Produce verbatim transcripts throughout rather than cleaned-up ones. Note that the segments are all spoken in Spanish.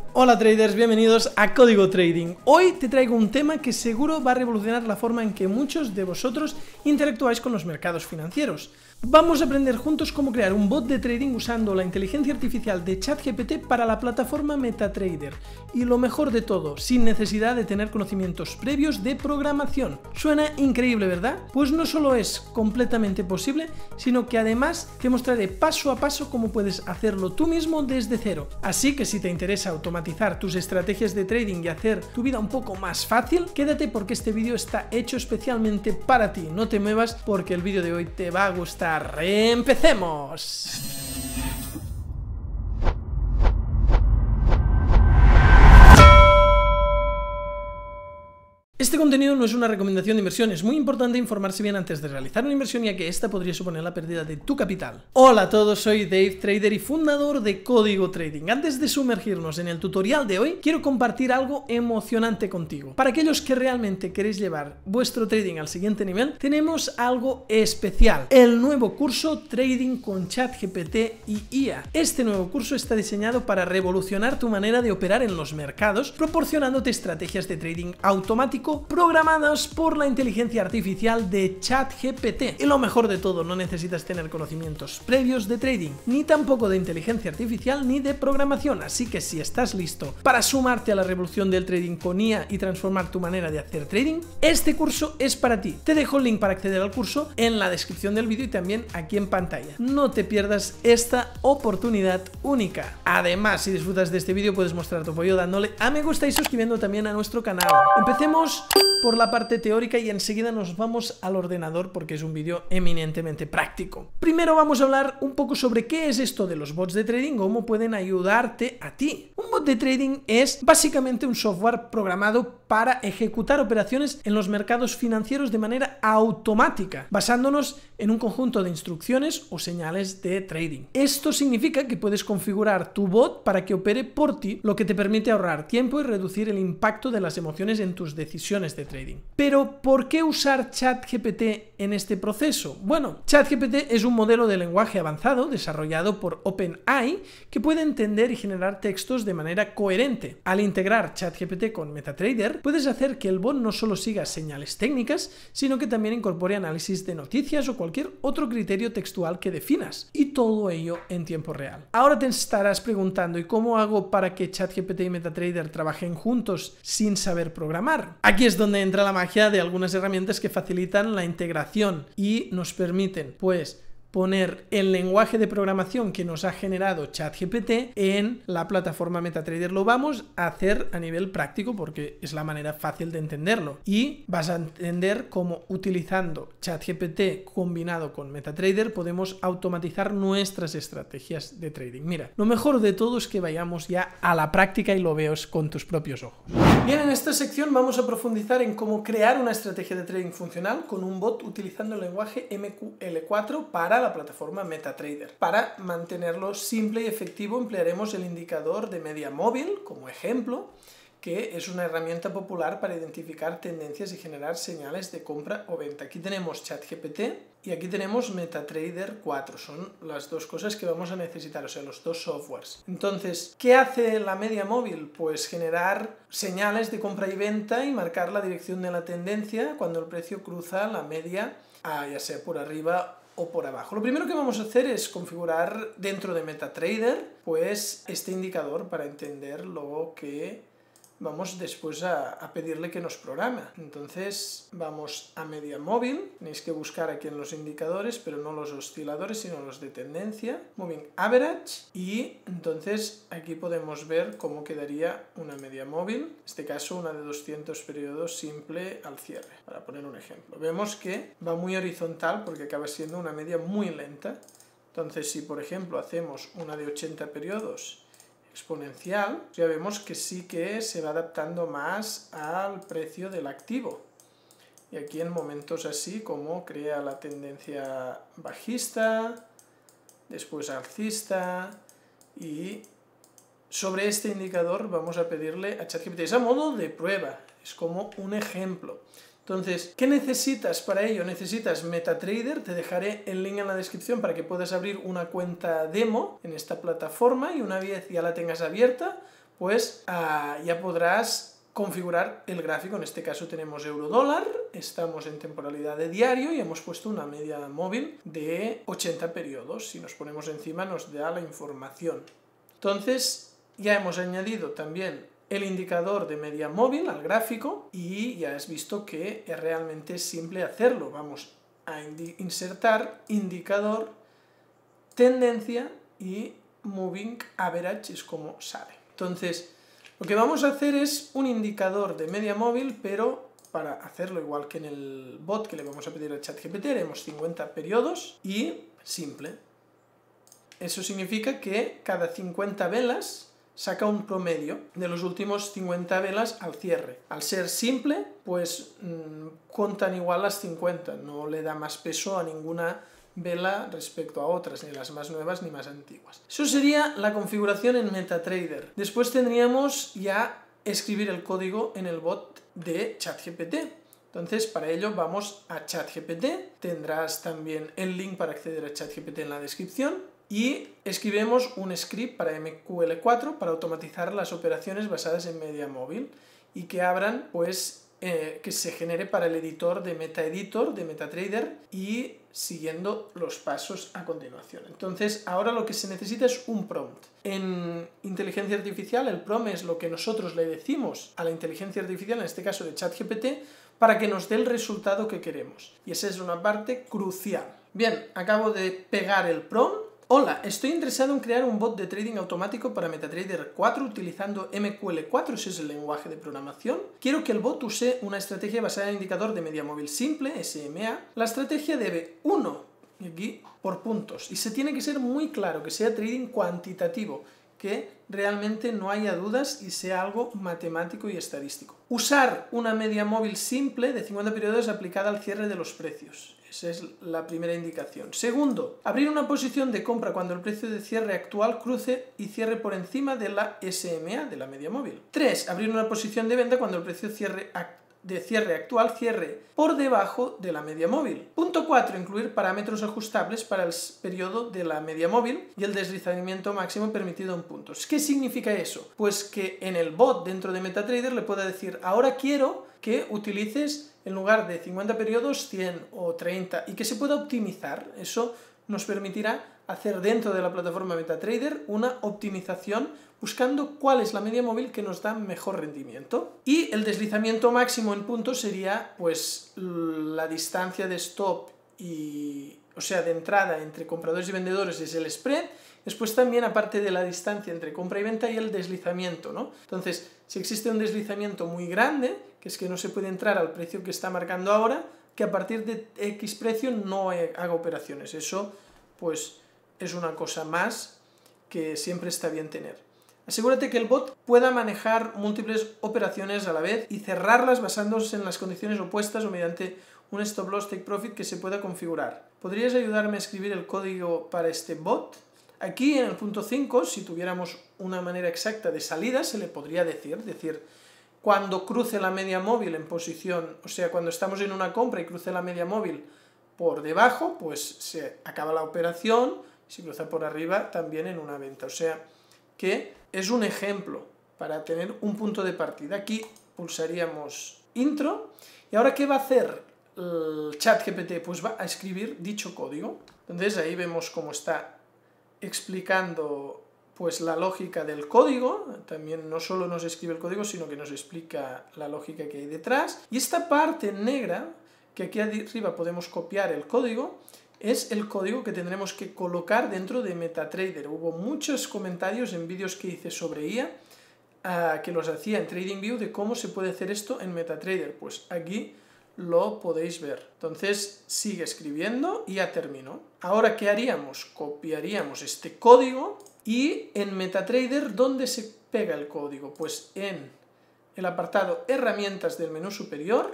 Hola traders, bienvenidos a Código Trading. Hoy te traigo un tema que seguro va a revolucionar la forma en que muchos de vosotros interactuáis con los mercados financieros. Vamos a aprender juntos cómo crear un bot de trading usando la inteligencia artificial de ChatGPT para la plataforma MetaTrader. Y lo mejor de todo, sin necesidad de tener conocimientos previos de programación. Suena increíble, ¿verdad? Pues no solo es completamente posible, sino que además te mostraré paso a paso cómo puedes hacerlo tú mismo desde cero. Así que si te interesa automatizar tus estrategias de trading y hacer tu vida un poco más fácil, quédate porque este vídeo está hecho especialmente para ti. No te muevas porque el vídeo de hoy te va a gustar. ¡Empecemos! Este contenido no es una recomendación de inversión, es muy importante informarse bien antes de realizar una inversión ya que esta podría suponer la pérdida de tu capital. Hola a todos, soy Dave, trader y fundador de Código Trading. Antes de sumergirnos en el tutorial de hoy, quiero compartir algo emocionante contigo. Para aquellos que realmente queréis llevar vuestro trading al siguiente nivel, tenemos algo especial, el nuevo curso Trading con ChatGPT y I A. Este nuevo curso está diseñado para revolucionar tu manera de operar en los mercados, proporcionándote estrategias de trading automático programadas por la inteligencia artificial de ChatGPT. Y lo mejor de todo, no necesitas tener conocimientos previos de trading, ni tampoco de inteligencia artificial ni de programación, así que si estás listo para sumarte a la revolución del trading con I A y transformar tu manera de hacer trading, este curso es para ti. Te dejo el link para acceder al curso en la descripción del vídeo y también aquí en pantalla. No te pierdas esta oportunidad única. Además, si disfrutas de este vídeo, puedes mostrar tu apoyo dándole a me gusta y suscribiendo también a nuestro canal. Empecemos por la parte teórica y enseguida nos vamos al ordenador porque es un vídeo eminentemente práctico. Primero vamos a hablar un poco sobre qué es esto de los bots de trading, cómo pueden ayudarte a ti. Un bot de trading es básicamente un software programado para ejecutar operaciones en los mercados financieros de manera automática, basándonos en un conjunto de instrucciones o señales de trading. Esto significa que puedes configurar tu bot para que opere por ti, lo que te permite ahorrar tiempo y reducir el impacto de las emociones en tus decisiones de trading. Pero, ¿por qué usar ChatGPT en este proceso? Bueno, ChatGPT es un modelo de lenguaje avanzado desarrollado por OpenAI que puede entender y generar textos de manera coherente. Al integrar ChatGPT con MetaTrader, puedes hacer que el bot no solo siga señales técnicas, sino que también incorpore análisis de noticias o cualquier otro criterio textual que definas, y todo ello en tiempo real. Ahora te estarás preguntando, ¿y cómo hago para que ChatGPT y MetaTrader trabajen juntos sin saber programar? Aquí es donde entra la magia de algunas herramientas que facilitan la integración y nos permiten, pues, poner el lenguaje de programación que nos ha generado ChatGPT en la plataforma MetaTrader. Lo vamos a hacer a nivel práctico porque es la manera fácil de entenderlo y vas a entender cómo utilizando ChatGPT combinado con MetaTrader podemos automatizar nuestras estrategias de trading. Mira, lo mejor de todo es que vayamos ya a la práctica y lo veas con tus propios ojos. Bien, en esta sección vamos a profundizar en cómo crear una estrategia de trading funcional con un bot utilizando el lenguaje M Q L cuatro para la plataforma MetaTrader. Para mantenerlo simple y efectivo emplearemos el indicador de media móvil como ejemplo, que es una herramienta popular para identificar tendencias y generar señales de compra o venta. Aquí tenemos ChatGPT y aquí tenemos MetaTrader cuatro, son las dos cosas que vamos a necesitar, o sea, los dos softwares. Entonces, ¿qué hace la media móvil? Pues generar señales de compra y venta y marcar la dirección de la tendencia cuando el precio cruza la media, ah, ya sea por arriba o por abajo. Lo primero que vamos a hacer es configurar dentro de MetaTrader pues este indicador para entender lo que vamos después a, a pedirle que nos programe. Entonces vamos a media móvil, tenéis que buscar aquí en los indicadores, pero no los osciladores, sino los de tendencia, Moving Average, y entonces aquí podemos ver cómo quedaría una media móvil, en este caso una de doscientos periodos simple al cierre, para poner un ejemplo. Vemos que va muy horizontal porque acaba siendo una media muy lenta. Entonces si por ejemplo hacemos una de ochenta periodos exponencial, ya vemos que sí que se va adaptando más al precio del activo. Y aquí en momentos así como crea la tendencia bajista, después alcista, y sobre este indicador vamos a pedirle a ChatGPT, es a modo de prueba, es como un ejemplo. Entonces, ¿qué necesitas para ello? Necesitas MetaTrader, te dejaré el link en la descripción para que puedas abrir una cuenta demo en esta plataforma y una vez ya la tengas abierta, pues uh, ya podrás configurar el gráfico. En este caso tenemos euro-dólar, estamos en temporalidad de diario y hemos puesto una media móvil de ochenta periodos. Si nos ponemos encima nos da la información. Entonces ya hemos añadido también el indicador de media móvil al gráfico y ya has visto que es realmente simple hacerlo. Vamos a insertar indicador, tendencia y moving average es como sale. Entonces lo que vamos a hacer es un indicador de media móvil, pero para hacerlo igual que en el bot que le vamos a pedir al ChatGPT, haremos cincuenta periodos y simple. Eso significa que cada cincuenta velas saca un promedio de los últimos cincuenta velas al cierre. Al ser simple, pues mmm, contan igual las cincuenta, no le da más peso a ninguna vela respecto a otras, ni las más nuevas ni más antiguas. Eso sería la configuración en MetaTrader. Después tendríamos ya escribir el código en el bot de ChatGPT. Entonces, para ello vamos a ChatGPT, tendrás también el link para acceder a ChatGPT en la descripción, y escribimos un script para M Q L cuatro para automatizar las operaciones basadas en media móvil y que abran, pues, Eh, que se genere para el editor de MetaEditor, de MetaTrader, y siguiendo los pasos a continuación. Entonces, ahora lo que se necesita es un prompt. En inteligencia artificial, el prompt es lo que nosotros le decimos a la inteligencia artificial, en este caso de ChatGPT, para que nos dé el resultado que queremos. Y esa es una parte crucial. Bien, acabo de pegar el prompt. Hola, estoy interesado en crear un bot de trading automático para MetaTrader cuatro utilizando M Q L cuatro, ese es el lenguaje de programación. Quiero que el bot use una estrategia basada en indicador de media móvil simple, S M A. La estrategia debe, uno, aquí, por puntos, y se tiene que ser muy claro, que sea trading cuantitativo, que realmente no haya dudas y sea algo matemático y estadístico. Usar una media móvil simple de cincuenta periodos aplicada al cierre de los precios. Esa es la primera indicación. Segundo, abrir una posición de compra cuando el precio de cierre actual cruce y cierre por encima de la S M A, de la media móvil. Tres, abrir una posición de venta cuando el precio cierre de cierre actual cierre por debajo de la media móvil. Punto cuatro. Incluir parámetros ajustables para el periodo de la media móvil y el deslizamiento máximo permitido en puntos. ¿Qué significa eso? Pues que en el bot dentro de MetaTrader le pueda decir, ahora quiero que utilices en lugar de cincuenta periodos cien o treinta y que se pueda optimizar. Eso nos permitirá hacer dentro de la plataforma MetaTrader una optimización buscando cuál es la media móvil que nos da mejor rendimiento. Y el deslizamiento máximo en puntos sería pues la distancia de stop y, o sea, de entrada entre compradores y vendedores es el spread. Después también, aparte de la distancia entre compra y venta, y el deslizamiento, ¿no? Entonces, si existe un deslizamiento muy grande, que es que no se puede entrar al precio que está marcando ahora, que a partir de X precio no haga operaciones. Eso, pues, es una cosa más que siempre está bien tener. Asegúrate que el bot pueda manejar múltiples operaciones a la vez y cerrarlas basándose en las condiciones opuestas o mediante un stop loss take profit que se pueda configurar. ¿Podrías ayudarme a escribir el código para este bot? Aquí en el punto cinco, si tuviéramos una manera exacta de salida, se le podría decir, decir, cuando cruce la media móvil en posición, o sea, cuando estamos en una compra y cruce la media móvil por debajo, pues se acaba la operación, si cruza por arriba también en una venta. O sea, que es un ejemplo para tener un punto de partida. Aquí pulsaríamos intro, y ahora ¿qué va a hacer el ChatGPT? Pues va a escribir dicho código. Entonces ahí vemos cómo está explicando pues la lógica del código. También no solo nos escribe el código, sino que nos explica la lógica que hay detrás. Y esta parte negra, que aquí arriba podemos copiar el código, es el código que tendremos que colocar dentro de MetaTrader. Hubo muchos comentarios en vídeos que hice sobre I A, uh, que los hacía en TradingView, de cómo se puede hacer esto en MetaTrader. Pues aquí lo podéis ver. Entonces sigue escribiendo y ya terminó. Ahora, ¿qué haríamos? Copiaríamos este código y en MetaTrader, ¿dónde se pega el código? Pues en el apartado Herramientas del menú superior,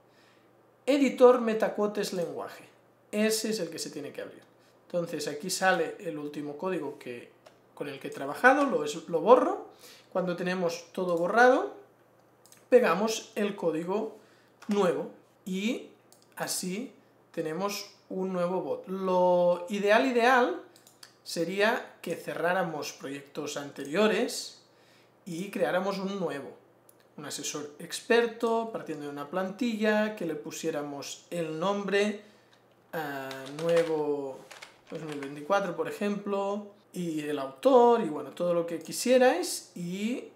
Editor Metaquotes Lenguaje. Ese es el que se tiene que abrir. Entonces aquí sale el último código que, con el que he trabajado, lo, es, lo borro. Cuando tenemos todo borrado, pegamos el código nuevo y así tenemos un nuevo bot. Lo ideal, ideal sería que cerráramos proyectos anteriores y creáramos un nuevo, un asesor experto, partiendo de una plantilla, que le pusiéramos el nombre uh, nuevo dos mil veinticuatro, por ejemplo, y el autor, y bueno, todo lo que quisierais, y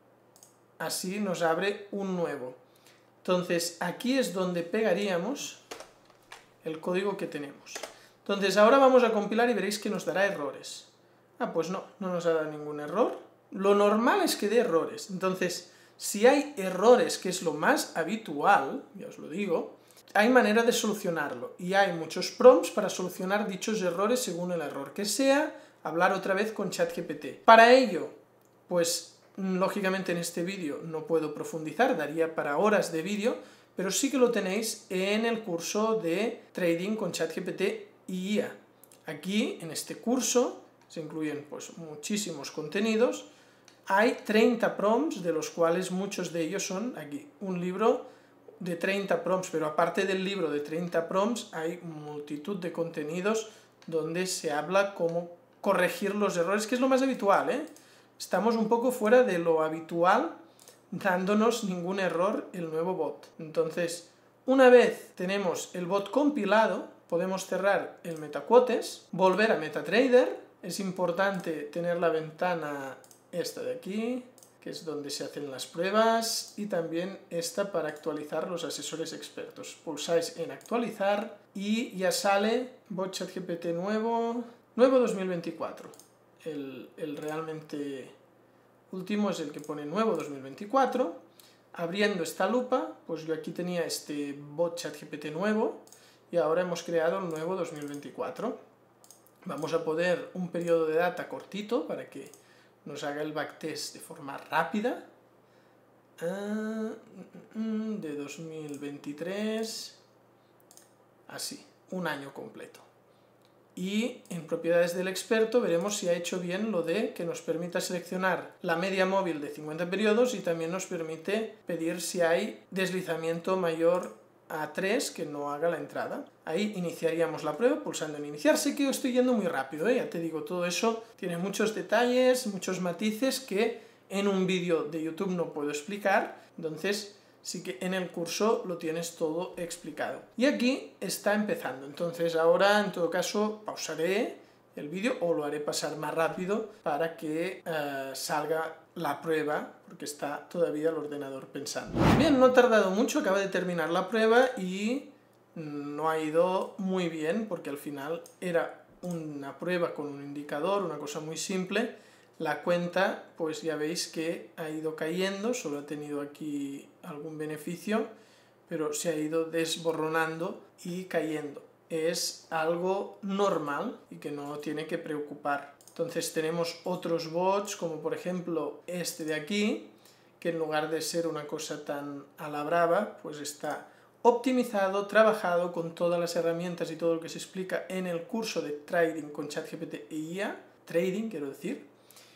así nos abre un nuevo. Entonces, aquí es donde pegaríamos el código que tenemos. Entonces, ahora vamos a compilar y veréis que nos dará errores. Ah, pues no, no nos dará ningún error. Lo normal es que dé errores. Entonces, si hay errores, que es lo más habitual, ya os lo digo, hay manera de solucionarlo. Y hay muchos prompts para solucionar dichos errores según el error que sea, hablar otra vez con ChatGPT. Para ello, pues, lógicamente en este vídeo no puedo profundizar, daría para horas de vídeo, pero sí que lo tenéis en el curso de Trading con ChatGPT y I A. Aquí, en este curso, se incluyen pues, muchísimos contenidos. Hay treinta prompts, de los cuales muchos de ellos son aquí. Un libro de treinta prompts, pero aparte del libro de treinta prompts, hay multitud de contenidos donde se habla cómo corregir los errores, que es lo más habitual, ¿eh? Estamos un poco fuera de lo habitual, dándonos ningún error el nuevo bot. Entonces, una vez tenemos el bot compilado, podemos cerrar el MetaQuotes, volver a MetaTrader. Es importante tener la ventana esta de aquí, que es donde se hacen las pruebas, y también esta para actualizar los asesores expertos. Pulsáis en actualizar y ya sale bot ChatGPT nuevo, nuevo dos mil veinticuatro. El, el realmente último es el que pone nuevo dos mil veinticuatro. Abriendo esta lupa, pues yo aquí tenía este bot ChatGPT nuevo y ahora hemos creado el nuevo dos mil veinticuatro. Vamos a poner un periodo de data cortito para que nos haga el backtest de forma rápida. Ah, de dos mil veintitrés, así, un año completo. Y en propiedades del experto veremos si ha hecho bien lo de que nos permita seleccionar la media móvil de cincuenta periodos y también nos permite pedir si hay deslizamiento mayor a tres que no haga la entrada. Ahí iniciaríamos la prueba pulsando en iniciar. Sé que estoy yendo muy rápido, ¿eh? Ya te digo, todo eso tiene muchos detalles, muchos matices que en un vídeo de YouTube no puedo explicar, entonces sí que en el curso lo tienes todo explicado. Y aquí está empezando, entonces ahora en todo caso pausaré el vídeo o lo haré pasar más rápido para que uh, salga la prueba, porque está todavía el ordenador pensando. Bien, no ha tardado mucho, acaba de terminar la prueba y no ha ido muy bien, porque al final era una prueba con un indicador, una cosa muy simple. La cuenta, pues ya veis que ha ido cayendo, solo ha tenido aquí algún beneficio, pero se ha ido desborronando y cayendo. Es algo normal y que no tiene que preocupar. Entonces tenemos otros bots, como por ejemplo este de aquí, que en lugar de ser una cosa tan a la brava, pues está optimizado, trabajado con todas las herramientas y todo lo que se explica en el curso de Trading con ChatGPT e I A, Trading quiero decir,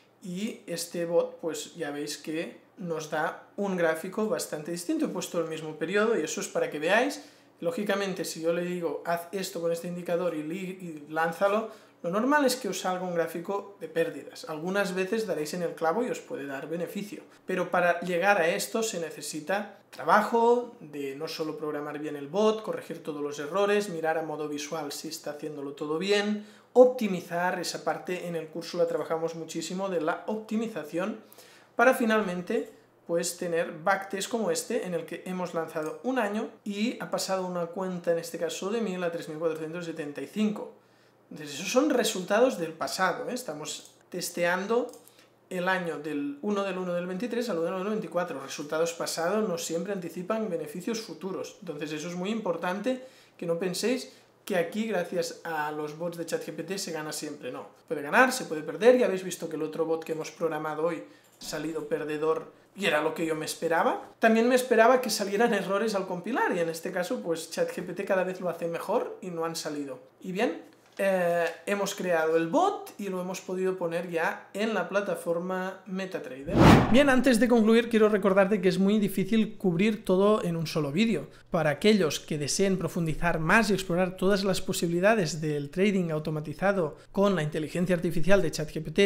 y este bot pues ya veis que nos da un gráfico bastante distinto. He puesto el mismo periodo y eso es para que veáis. Lógicamente, si yo le digo haz esto con este indicador y, y lánzalo, lo normal es que os salga un gráfico de pérdidas. Algunas veces daréis en el clavo y os puede dar beneficio, pero para llegar a esto se necesita trabajo de no solo programar bien el bot, corregir todos los errores, mirar a modo visual si está haciéndolo todo bien, optimizar, esa parte en el curso la trabajamos muchísimo de la optimización, para finalmente pues tener backtest como este, en el que hemos lanzado un año y ha pasado una cuenta, en este caso de mil a tres mil cuatrocientos setenta y cinco. Entonces esos son resultados del pasado, ¿eh? Estamos testeando el año del uno del uno del veintitrés al uno del uno del veinticuatro. Resultados pasados no siempre anticipan beneficios futuros. Entonces eso es muy importante, que no penséis que aquí gracias a los bots de ChatGPT se gana siempre. No, puede ganar, se puede perder. Ya habéis visto que el otro bot que hemos programado hoy ha salido perdedor y era lo que yo me esperaba. También me esperaba que salieran errores al compilar y en este caso pues ChatGPT cada vez lo hace mejor y no han salido. Y bien, eh, hemos creado el bot y lo hemos podido poner ya en la plataforma MetaTrader. Bien, antes de concluir quiero recordarte que es muy difícil cubrir todo en un solo vídeo. Para aquellos que deseen profundizar más y explorar todas las posibilidades del trading automatizado con la inteligencia artificial de ChatGPT,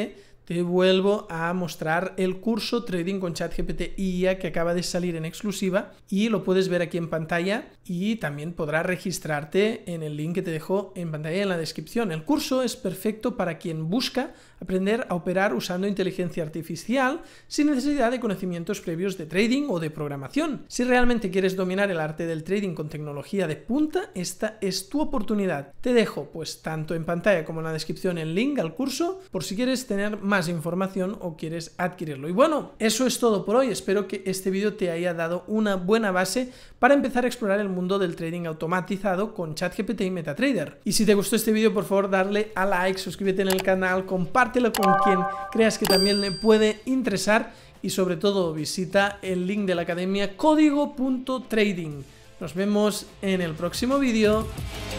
te vuelvo a mostrar el curso Trading con ChatGPT I A que acaba de salir en exclusiva y lo puedes ver aquí en pantalla, y también podrás registrarte en el link que te dejo en pantalla en la descripción. El curso es perfecto para quien busca aprender a operar usando inteligencia artificial sin necesidad de conocimientos previos de trading o de programación. Si realmente quieres dominar el arte del trading con tecnología de punta, esta es tu oportunidad. Te dejo pues tanto en pantalla como en la descripción el link al curso por si quieres tener más información o quieres adquirirlo. Y bueno, eso es todo por hoy. Espero que este vídeo te haya dado una buena base para empezar a explorar el mundo del trading automatizado con ChatGPT y MetaTrader. Y si te gustó este vídeo, por favor darle a like, suscríbete en el canal, compártelo con quien creas que también le puede interesar y sobre todo visita el link de la academia código punto trading. Nos vemos en el próximo vídeo.